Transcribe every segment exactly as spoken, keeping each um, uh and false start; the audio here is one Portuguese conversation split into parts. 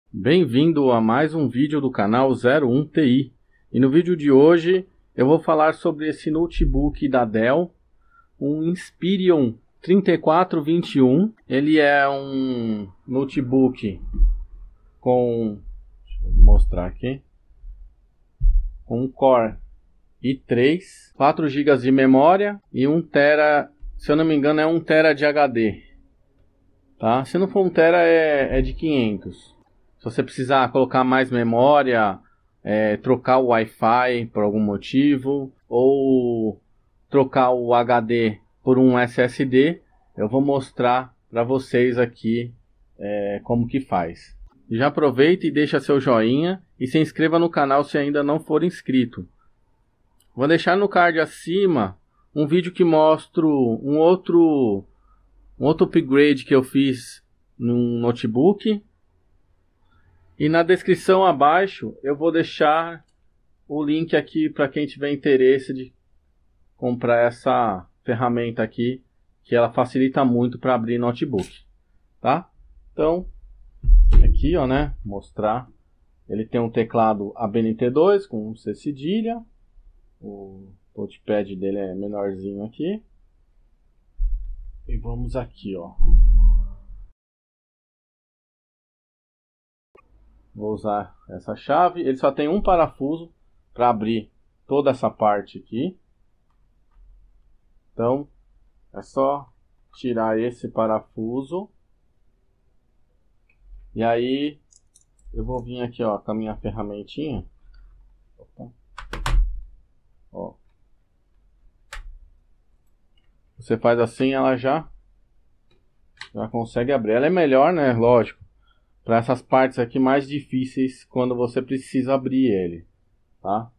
Bem-vindo a mais um vídeo do canal zero um T I. E no vídeo de hoje eu vou falar sobre esse notebook da Dell, um Inspiron trinta e quatro vinte e um. Ele é um notebook com, deixa eu mostrar aqui, com um Core i três, quatro gigas de memória e um tera, se eu não me engano é um tera de H D, tá? Se não for um tera é, é de quinhentos. Se você precisar colocar mais memória, é, trocar o Wi-Fi por algum motivo, ou trocar o H D por um S S D, eu vou mostrar para vocês aqui é, como que faz. Já aproveita e deixa seu joinha e se inscreva no canal se ainda não for inscrito. Vou deixar no card acima um vídeo que mostra um outro, um outro upgrade que eu fiz num notebook. E na descrição abaixo eu vou deixar o link aqui para quem tiver interesse de comprar essa ferramenta aqui, que ela facilita muito para abrir notebook, tá? Então, aqui, ó, né, mostrar. Ele tem um teclado A B N T dois com C cedilha. O touchpad dele é menorzinho aqui. E vamos aqui, ó. Vou usar essa chave. Ele só tem um parafuso para abrir toda essa parte aqui. Então, é só tirar esse parafuso. E aí, eu vou vir aqui, ó, com a minha ferramentinha. Opa. Ó. Você faz assim, ela já, já consegue abrir. Ela é melhor, né? Lógico. Para essas partes aqui mais difíceis quando você precisa abrir ele, tá?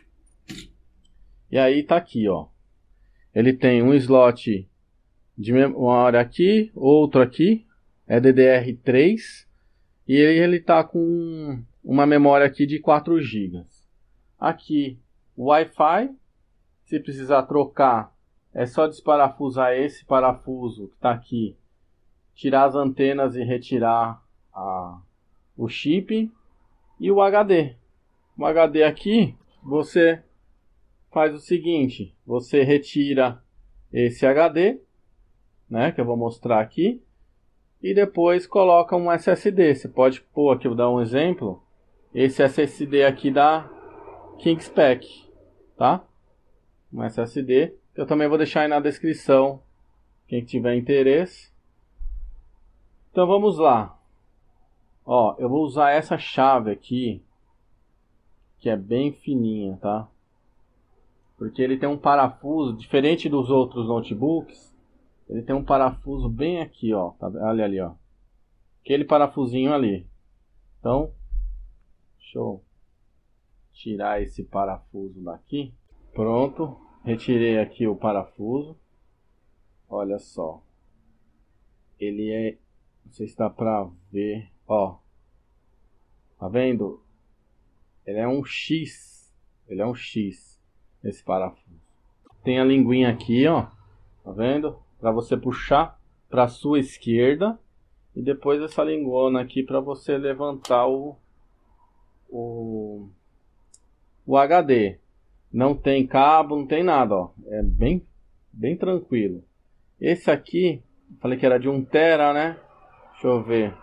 E aí tá aqui, ó. Ele tem um slot de memória aqui, outro aqui, é D D R três, e ele, ele tá com uma memória aqui de quatro gigas. Aqui o Wi-Fi, se precisar trocar, é só desparafusar esse parafuso que tá aqui, tirar as antenas e retirar A, o chip. E o H D. O H D aqui, você faz o seguinte: você retira esse H D, né, que eu vou mostrar aqui, e depois coloca um S S D. Você pode pôr aqui, vou dar um exemplo, esse S S D aqui da Kingspec, tá? Um S S D. Eu também vou deixar aí na descrição, quem tiver interesse. Então vamos lá. Ó, eu vou usar essa chave aqui, que é bem fininha, tá? Porque ele tem um parafuso, diferente dos outros notebooks, ele tem um parafuso bem aqui, ó. Tá? Olha ali, ó. Aquele parafusinho ali. Então, deixa eu tirar esse parafuso daqui. Pronto, retirei aqui o parafuso. Olha só. Ele é, não sei se dá pra ver, ó. Tá vendo? Ele é um X. Ele é um X, esse parafuso. Tem a linguinha aqui, ó. Tá vendo? Para você puxar para sua esquerda. E depois essa linguona aqui para você levantar o, o, o H D. Não tem cabo, não tem nada, ó. É bem, bem tranquilo. Esse aqui, falei que era de um tera, né? Deixa eu ver.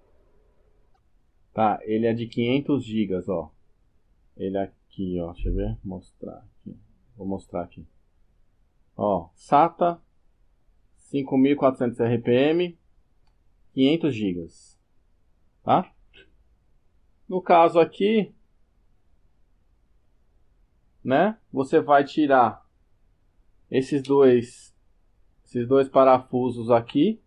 Tá, ele é de quinhentos gigas, ó. Ele aqui, ó, deixa eu ver, mostrar aqui. Vou mostrar aqui. Ó, SATA cinco mil e quatrocentos R P M, quinhentos gigas, tá? No caso aqui, né, você vai tirar esses dois esses dois parafusos aqui,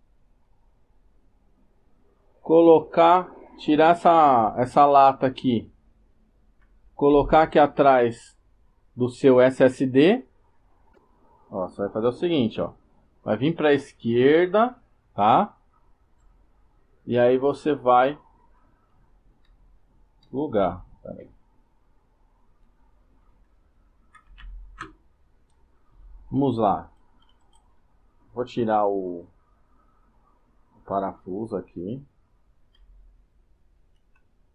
colocar, tirar essa essa lata aqui, colocar aqui atrás do seu S S D. Ó, você vai fazer o seguinte, ó. Vai vir para a esquerda, tá? E aí você vai plugar. Pera aí. Vamos lá. Vou tirar o, o parafuso aqui.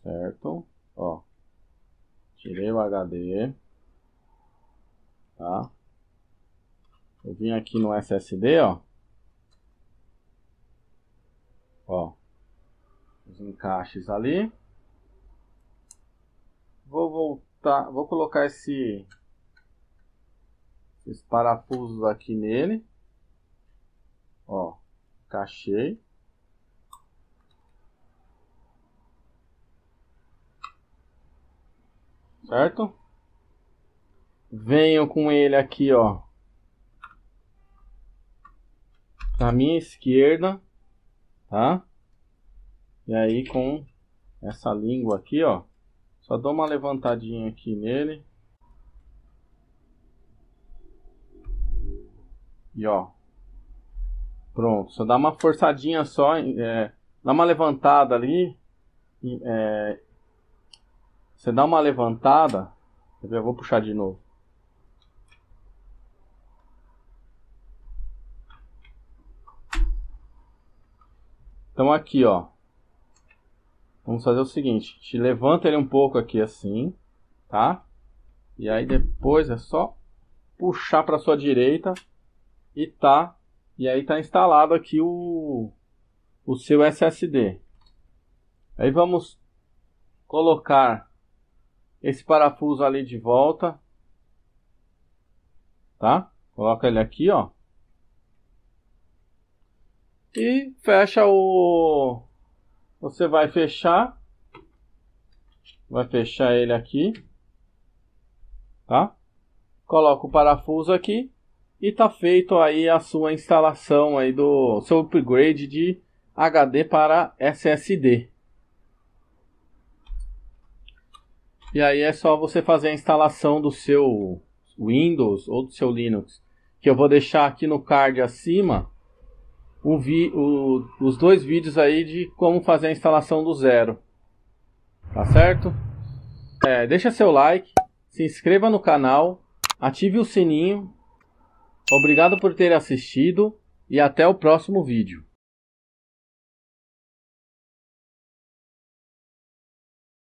certo? Ó, tirei o H D, tá? Eu vim aqui no S S D, ó. Ó, os encaixes ali. Vou voltar, vou colocar esse, esses parafusos aqui nele. Ó, encaixei. Certo? Venho com ele aqui, ó, na minha esquerda, tá? E aí com essa língua aqui, ó, só dou uma levantadinha aqui nele. E ó, pronto. Só dá uma forçadinha só, é, dá uma levantada ali. É, você dá uma levantada. Eu vou puxar de novo. Então aqui, ó. Vamos fazer o seguinte. Te levanta ele um pouco aqui assim, tá? E aí depois é só puxar para sua direita e tá. E aí tá instalado aqui o, o seu S S D. Aí vamos colocar esse parafuso ali de volta, tá? Coloca ele aqui, ó. E fecha o... Você vai fechar. Vai fechar ele aqui, tá? Coloca o parafuso aqui. E tá feito aí a sua instalação aí do seu upgrade de H D para S S D. E aí é só você fazer a instalação do seu Windows ou do seu Linux, que eu vou deixar aqui no card acima o vi, o, os dois vídeos aí de como fazer a instalação do zero. Tá certo? É, deixa seu like, se inscreva no canal, ative o sininho. Obrigado por ter assistido e até o próximo vídeo.